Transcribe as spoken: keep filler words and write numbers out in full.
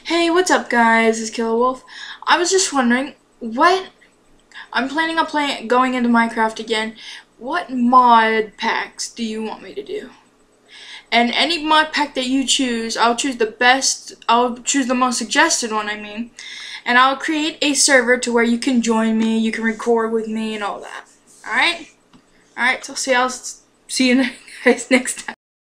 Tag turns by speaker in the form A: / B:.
A: Hey, what's up guys? It's Killer Wolf. I was just wondering, what I'm planning on playing going into Minecraft again. What mod packs do you want me to do? And any mod pack that you choose, I'll choose the best, I'll choose the most suggested one, I mean. And I'll create a server to where you can join me, you can record with me and all that. Alright? Alright, so see I'll see you guys next time.